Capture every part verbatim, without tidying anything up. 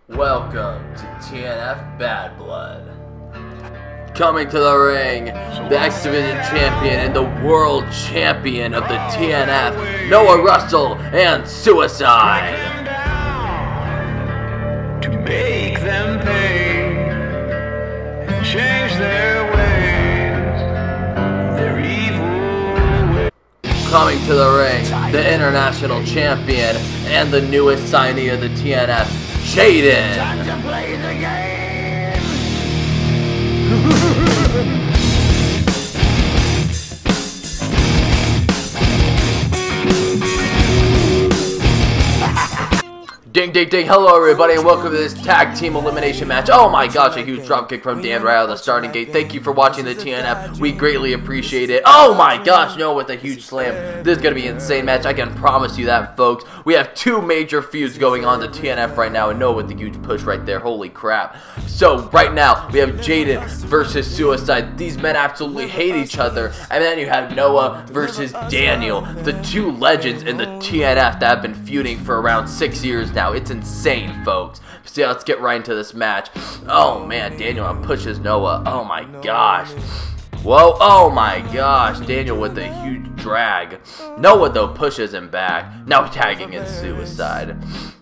Welcome to T N F Bad Blood. Coming to the ring, the X Division champion and the world champion of the T N F, Noah Russell and Suicide. To make them pay and change their ways, their evil ways. Coming to the ring, the international champion and the newest signee of the T N F, Jaden. Time to play the game. Ding ding ding, hello everybody and welcome to this tag team elimination match. Oh my gosh, a huge dropkick from Dan right out of the starting gate. Thank you for watching the T N F, we greatly appreciate it. Oh my gosh, no, with a huge slam. This is going to be an insane match, I can promise you that, folks. We have two major feuds going on to T N F right now, and Noah with the huge push right there, holy crap. So right now, we have Jaden versus Suicide. These men absolutely hate each other. And then you have Noah versus Daniel, the two legends in the T N F that have been feuding for around six years now. It's insane, folks. So let's get right into this match. Oh man, Daniel pushes Noah. Oh my gosh. Whoa, oh my gosh. Daniel with a huge drag. Noah though pushes him back. Now tagging in Suicide.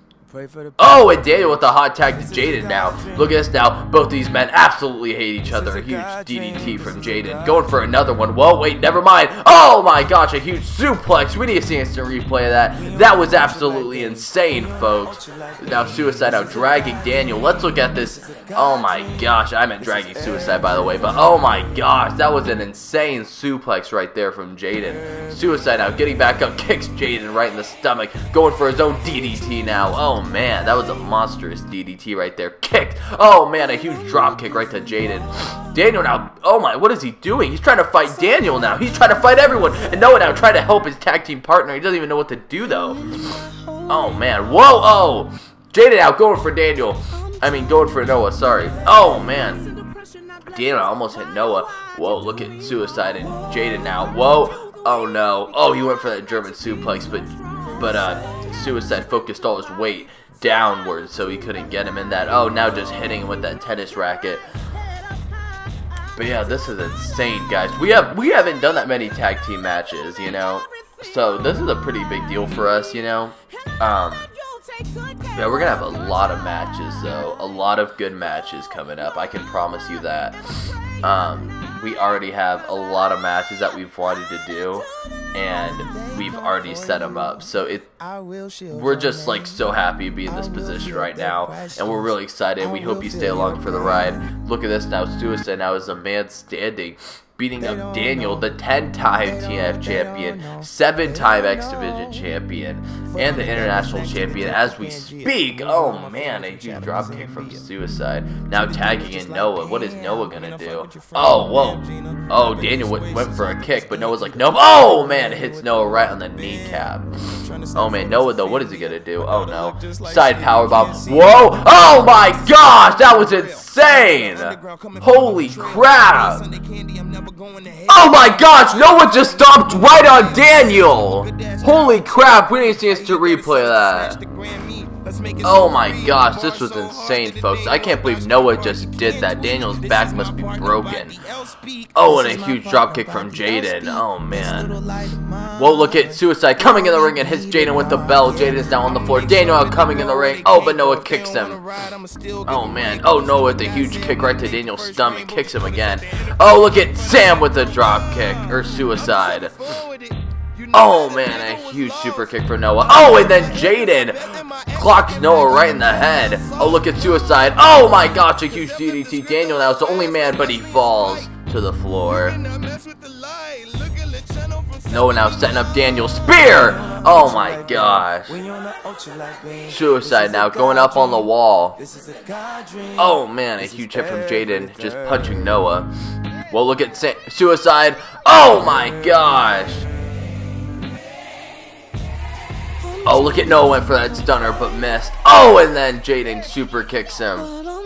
Oh, and Daniel with the hot tag to Jaden now. Look at this now. Both these men absolutely hate each other. A huge D D T from Jaden. Going for another one. Whoa, wait, never mind. Oh my gosh, a huge suplex. We need to see an instant replay of that. That was absolutely insane, folks. Now Suicide out dragging Daniel. Let's look at this. Oh my gosh, I meant dragging Suicide, by the way. But oh my gosh, that was an insane suplex right there from Jaden. Suicide now getting back up. Kicks Jaden right in the stomach. Going for his own D D T now. Oh man, that was a monstrous D D T right there. Kicked. Oh man, a huge drop kick right to Jaden. Daniel now, oh my, what is he doing? He's trying to fight Daniel now. He's trying to fight everyone. And Noah now trying to help his tag team partner. He doesn't even know what to do though. Oh man, whoa, oh. Jaden out going for Daniel. I mean, going for Noah, sorry. Oh man. Daniel almost hit Noah. Whoa, look at Suicide and Jaden now. Whoa. Oh no. Oh, he went for that German suplex, but, but uh, Suicide focused all his weight downward so he couldn't get him in that. Oh, now just hitting him with that tennis racket. But yeah, this is insane, guys. We have we haven't done that many tag team matches, you know. So this is a pretty big deal for us, you know. Um, yeah, we're gonna have a lot of matches, though. A lot of good matches coming up. I can promise you that. Um, we already have a lot of matches that we've wanted to do, and we've already set them up. So it, we're just like so happy to be in this position right now, and we're really excited. We hope you stay along for the ride. Look at this now. Suicide now is a man standing, beating up Daniel, the ten-time T N F champion, seven-time X Division champion, and the international champion as we speak. Oh man, a huge dropkick from Suicide. Now tagging in Noah. What is Noah gonna do? Oh, whoa. Oh, Daniel went, went for a kick, but Noah's like, nope. Oh man, it hits Noah right on the kneecap. Oh man, Noah though, what is he gonna do? Oh no. Side powerbomb. Whoa! Oh my gosh, that was insane! Holy crap! Oh my gosh, Noah just stomped right on Daniel! Holy crap, we need to see us to replay that. Oh my gosh, this was insane, folks. I can't believe Noah just did that. Daniel's back must be broken. Oh, and a huge dropkick from Jaden. Oh man. Whoa, look at Suicide coming in the ring and hits Jaden with the bell. Jaden's down on the floor. Daniel out coming in the ring. Oh, but Noah kicks him. Oh man. Oh, Noah with a huge kick right to Daniel's stomach. Kicks him again. Oh, look at Sam with the drop kick. Or Suicide. Oh man, a huge super kick for Noah. Oh, and then Jaden clocks Noah right in the head. Oh, look at Suicide. Oh my gosh, a huge D D T. Daniel now is the only man, but he falls to the floor. Noah now setting up Daniel's spear. Oh my gosh. Suicide now going up on the wall. Oh man, a huge hit from Jaden, just punching Noah. Well, look at Sa Suicide. Oh my gosh. Oh, look at Noah went for that stunner but missed. Oh, and then Jaden super kicks him.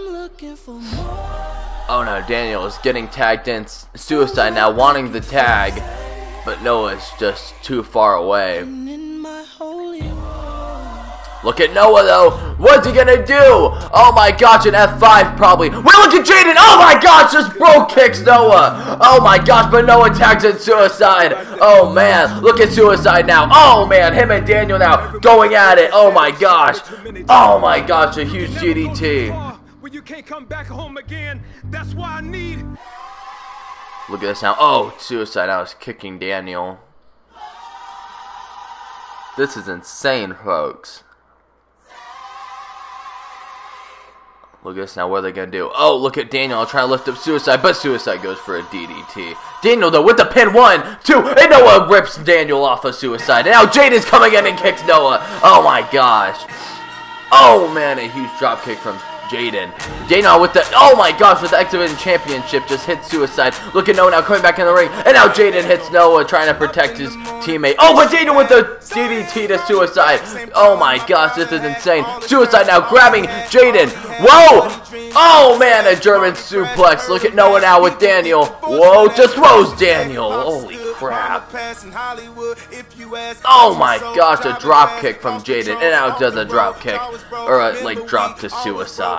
Oh no, Daniel is getting tagged in. Suicide now wanting the tag, but Noah's just too far away. Look at Noah though. What's he gonna do? Oh my gosh, an F five probably. Wait, look at Jaden. Oh my gosh, just bro kicks Noah. Oh my gosh, but Noah tags in Suicide. Oh man, look at Suicide now. Oh man, him and Daniel now going at it. Oh my gosh. Oh my gosh, a huge D D T. When you can't come back home again, that's why I need it. Look at this now. Oh, Suicide now is kicking Daniel. This is insane, folks. Look at this now. What are they going to do? Oh, look at Daniel trying to lift up Suicide, but Suicide goes for a D D T. Daniel, though, with the pin. One, two, and Noah rips Daniel off of Suicide. And now Jaden's coming in and kicks Noah. Oh, my gosh. Oh, man, a huge drop kick from Jaden. Daniel with the, oh my gosh, with the X Division Championship just hit Suicide. Look at Noah now coming back in the ring. And now Jaden hits Noah trying to protect his teammate. Oh, but Jaden with the D D T to Suicide. Oh my gosh, this is insane. Suicide now grabbing Jaden. Whoa! Oh man, a German suplex. Look at Noah now with Daniel. Whoa, just throws Daniel. Holy crap. Oh my gosh, a drop kick from Jaden. And now does a drop kick. Or a like drop to Suicide.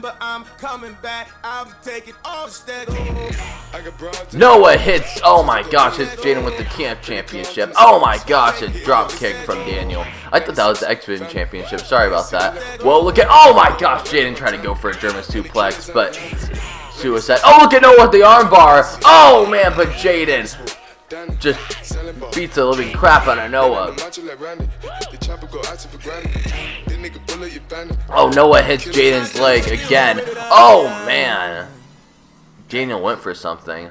Noah hits, oh my gosh, hits Jaden with the camp championship. Oh my gosh, a drop kick from Daniel. I thought that was the X Division Championship. Sorry about that. Whoa, look at, oh my gosh, Jaden trying to go for a German suplex, but Suicide. Oh, look at Noah with the armbar. Oh man, but Jaden just beats the living crap out of Noah. Oh, Noah hits Jaden's leg again. Oh man, Daniel went for something.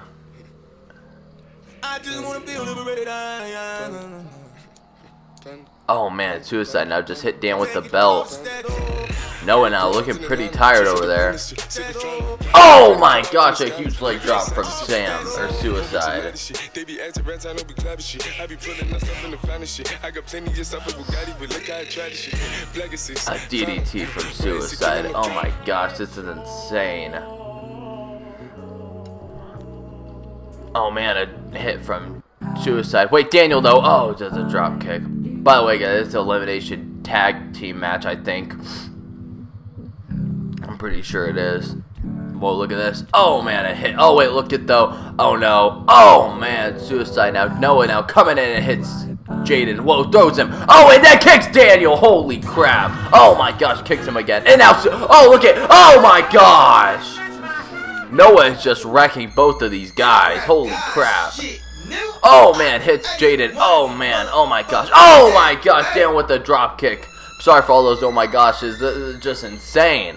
Oh man, Suicide now just hit Dan with the belt. Noah now looking pretty tired over there. Oh my gosh, a huge leg drop from Sam, or Suicide. A D D T from Suicide. Oh my gosh, this is insane. Oh man, a hit from Suicide. Wait, Daniel though. Oh, does a drop kick. By the way, guys, it's an elimination tag team match, I think. I'm pretty sure it is. Whoa, look at this. Oh, man, a hit. Oh, wait, look at though. Oh, no. Oh, man, Suicide now. Noah now coming in and hits Jaden. Whoa, throws him. Oh, and that kicks Daniel. Holy crap. Oh, my gosh, kicks him again. And now, oh, look at, oh, my gosh. Noah is just wrecking both of these guys. Holy crap. Oh man, hits Jaden. Oh man, oh my gosh. Oh my gosh, down with the drop kick. Sorry for all those oh my goshes. This is just insane.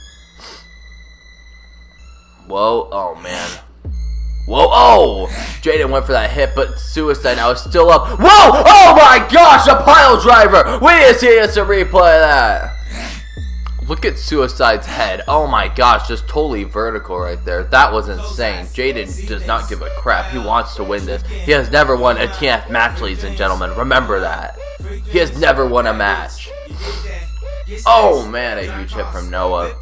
Whoa, oh man. Whoa, oh! Jaden went for that hit, but Suicide now is still up. Whoa! Oh my gosh, a pile driver! We need to see us a replay of that. Look at Suicide's head. Oh my gosh, just totally vertical right there. That was insane. Jaden does not give a crap. He wants to win this. He has never won a T N F match, ladies and gentlemen. Remember that. He has never won a match. Oh man, a huge hit from Noah.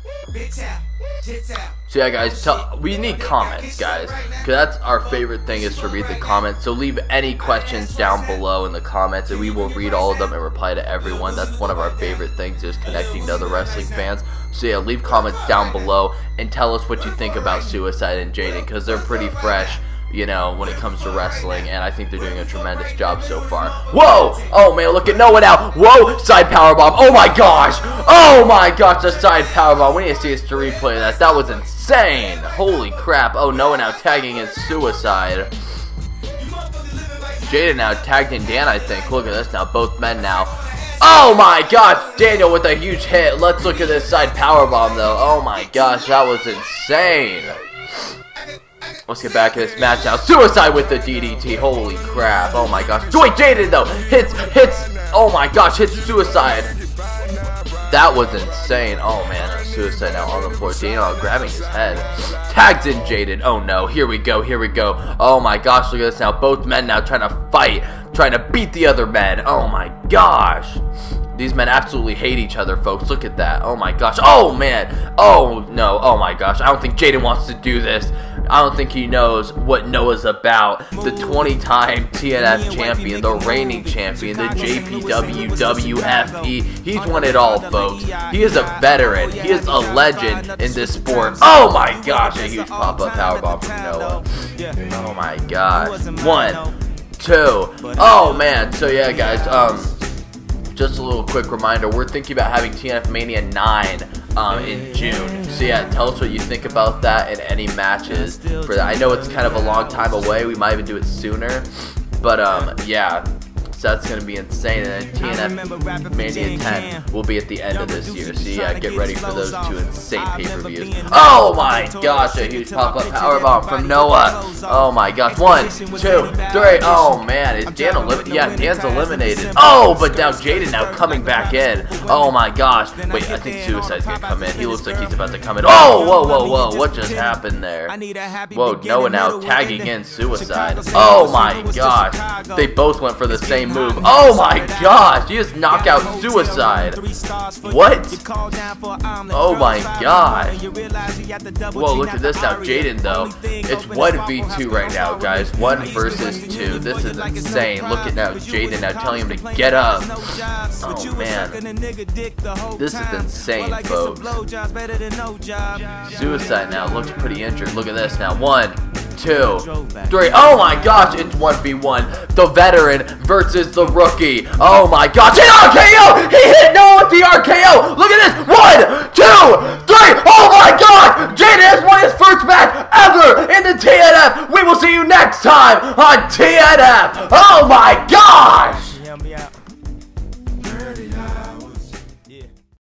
So yeah, guys, tell, we need comments, guys, because that's our favorite thing, is to read the comments. So leave any questions down below in the comments, and we will read all of them and reply to everyone. That's one of our favorite things, is connecting to other wrestling fans. So yeah, leave comments down below and tell us what you think about Suicide and Jaden, because they're pretty fresh, you know, when it comes to wrestling, and I think they're doing a tremendous job so far. Whoa! Oh man, look at Noah now. Whoa! Side powerbomb. Oh my gosh! Oh my gosh, the side powerbomb. We need to see us to replay that. That was insane. Holy crap. Oh, Noah now tagging in Suicide. Jaden now tagged in Dan, I think. Look at this now. Both men now. Oh my gosh! Daniel with a huge hit. Let's look at this side powerbomb though. Oh my gosh, that was insane. Let's get back to this match now. Suicide with the D D T. Holy crap. Oh my gosh. Wait, Jaden though. Hits, hits. Oh my gosh. Hits Suicide. That was insane. Oh man. Suicide now on the floor. Daniel grabbing his head. Tags in Jaden. Oh no. Here we go. Here we go. Oh my gosh. Look at this now. Both men now trying to fight. Trying to beat the other men. Oh my gosh. These men absolutely hate each other, folks. Look at that. Oh my gosh. Oh man. Oh no. Oh my gosh. I don't think Jaden wants to do this. I don't think he knows what Noah's about. The twenty-time T N F champion, the reigning champion, the J P W W F E. He's won it all, folks. He is a veteran. He is a legend in this sport. Oh my gosh, a huge pop-up powerbomb from Noah. Oh my gosh. One, two. Oh man. So yeah, guys. Um, just a little quick reminder. We're thinking about having T N F Mania nine um, in June. So yeah, tell us what you think about that and any matches for that. I know it's kind of a long time away. We might even do it sooner. But um, yeah. So that's going to be insane, and then T N F Mania ten will be at the end of this year, so yeah, get ready for those two insane pay-per-views. Oh my gosh, a huge pop-up powerbomb from Noah. Oh my gosh, one, two, three. Oh man, is Dan eliminated? Yeah, Dan's eliminated. Oh, but now Jaden now coming back in. Oh my gosh. Wait, I think Suicide's going to come in. He looks like he's about to come in. Oh, whoa, whoa, whoa, what just happened there? Whoa, Noah now tagging in Suicide. Oh my gosh, they both went for the same move. Oh my gosh, he just knocked out Suicide. What? Oh my gosh. Whoa, look at this now. Jaden, though. It's one v two right now, guys. one versus two. This is insane. Look at now Jaden now telling him to get up. Oh man. This is insane, folks. Suicide now looks pretty injured. Look at this now. One, two, three. Oh my gosh, it's one v one. The veteran versus the rookie. Oh my gosh, an R K O! He hit Noah with the R K O! Look at this! One, two, three! Oh my god! Jaden has won his first match ever in the T N F! We will see you next time on T N F! Oh my gosh!